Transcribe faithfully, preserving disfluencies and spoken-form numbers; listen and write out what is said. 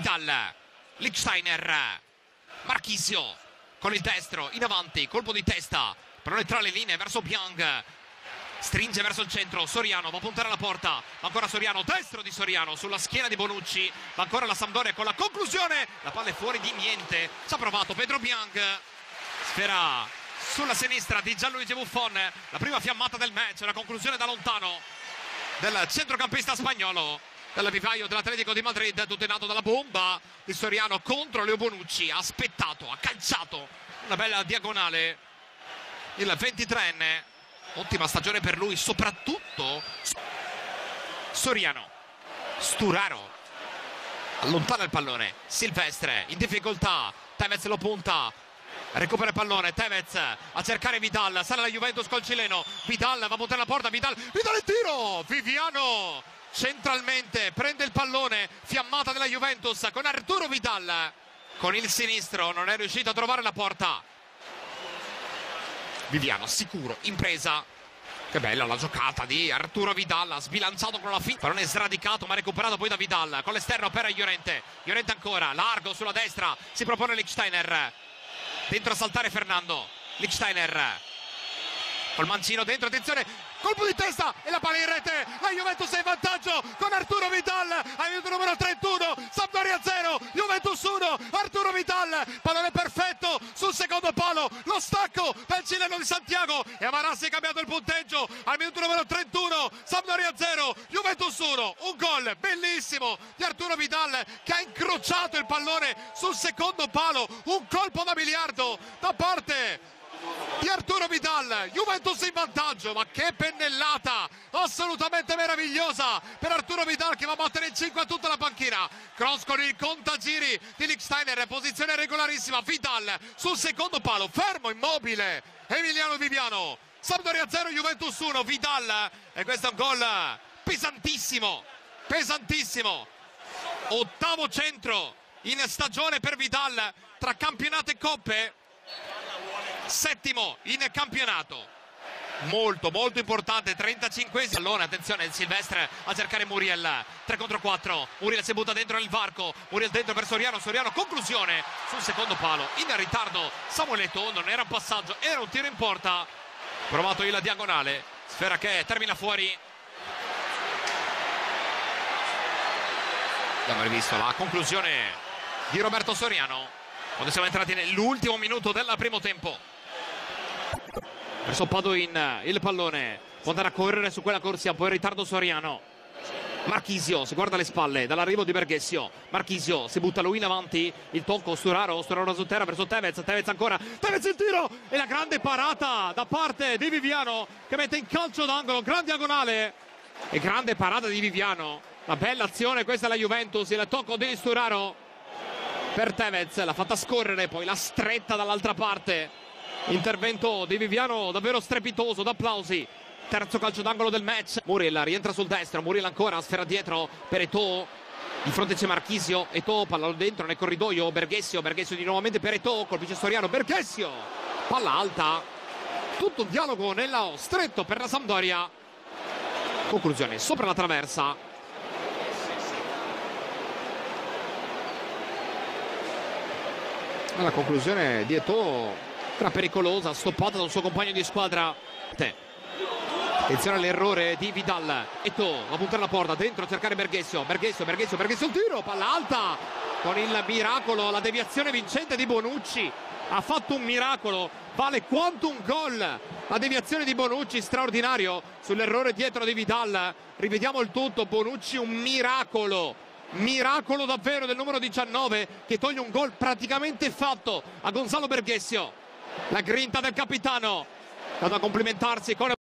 Vidal, Lichtsteiner, Marchisio con il destro in avanti, colpo di testa, pallone tra le linee verso Biang, stringe verso il centro, Soriano va a puntare alla porta, ancora Soriano, destro di Soriano sulla schiena di Bonucci, va ancora la Sampdoria con la conclusione, la palla è fuori di niente, ci ha provato Pedro Biang, sfera sulla sinistra di Gianluigi Buffon, la prima fiammata del match, la conclusione da lontano del centrocampista spagnolo del vivaio dell'Atletico di Madrid, tutto è nato dalla bomba di Soriano contro Leo Bonucci, ha aspettato, ha calciato una bella diagonale il ventitreenne, ottima stagione per lui, soprattutto Soriano, Sturaro allontana il pallone, Silvestre in difficoltà, Tevez lo punta, recupera il pallone, Tevez a cercare Vidal, sale la Juventus col cileno, Vidal va a puntare la porta, Vidal, Vidal il tiro, Viviano centralmente prende il pallone, fiammata della Juventus con Arturo Vidal, con il sinistro non è riuscito a trovare la porta, Viviano sicuro, in presa, che bella la giocata di Arturo Vidal, ha sbilanciato con la finta, pallone sradicato ma recuperato poi da Vidal, con l'esterno per Llorente, Llorente ancora, largo sulla destra, si propone Lichtsteiner, dentro a saltare Fernando, Lichtsteiner col mancino dentro, attenzione, colpo di testa e la palla in rete, la Juventus è in vantaggio con Arturo Vidal al minuto numero trentuno, Sampdoria zero, Juventus uno, Arturo Vidal, pallone perfetto sul secondo palo, lo stacco per il cileno di Santiago e Amarassi ha cambiato il punteggio al minuto numero trentuno, Sampdoria zero, Juventus uno, un gol bellissimo di Arturo Vidal che ha incrociato il pallone sul secondo palo, un colpo da miliardo da parte di Arturo Vidal, Juventus in vantaggio, ma che pennellata assolutamente meravigliosa per Arturo Vidal che va a battere in cinque a tutta la panchina, cross con il contagiri di Lichtsteiner, posizione regolarissima, Vidal sul secondo palo, fermo, immobile, Emiliano Viviano, Sampdoria zero, Juventus uno, Vidal, e questo è un gol pesantissimo, pesantissimo, ottavo centro in stagione per Vidal tra campionato e coppe, settimo in campionato, molto molto importante, trentacinquesimo pallone, attenzione Silvestre a cercare Muriel, tre contro quattro, Muriel si butta dentro nel varco, Muriel dentro per Soriano, Soriano conclusione sul secondo palo, in ritardo Samuel Eto'o, non era un passaggio, era un tiro in porta, provato il diagonale, sfera che termina fuori. Abbiamo rivisto la conclusione di Roberto Soriano quando siamo entrati nell'ultimo minuto del primo tempo. Verso Padoin, il pallone può andare a correre su quella corsia, poi in ritardo Soriano, Marchisio si guarda alle spalle dall'arrivo di Berghessio, Marchisio si butta lui in avanti, il tocco Sturaro, Sturaro su terra verso Tevez, Tevez ancora, Tevez il tiro e la grande parata da parte di Viviano che mette in calcio d'angolo, gran diagonale e grande parata di Viviano, una bella azione questa è la Juventus, il tocco di Sturaro per Tevez, l'ha fatta scorrere, poi la stretta dall'altra parte, intervento di Viviano davvero strepitoso, d'applausi, terzo calcio d'angolo del match, Muriel rientra sul destro, Muriel ancora, sfera dietro per Eto'o, di fronte c'è Marchisio, Eto'o, palla dentro nel corridoio, Berghessio, Berghessio di nuovamente per Eto'o, colpisce Soriano, Berghessio, palla alta, tutto un dialogo nello stretto per la Sampdoria, conclusione sopra la traversa. La conclusione di Eto'o era pericolosa, stoppata dal suo compagno di squadra. Attenzione all'errore di Vidal, Eto'o va a puntare la porta, dentro a cercare Berghessio, Berghessio, Berghessio, Berghessio il tiro, palla alta con il miracolo, la deviazione vincente di Bonucci, ha fatto un miracolo, vale quanto un gol, la deviazione di Bonucci straordinario sull'errore dietro di Vidal, rivediamo il tutto, Bonucci un miracolo. Miracolo davvero del numero diciannove che toglie un gol praticamente fatto a Gonzalo Berghessio, la grinta del capitano, da complimentarsi con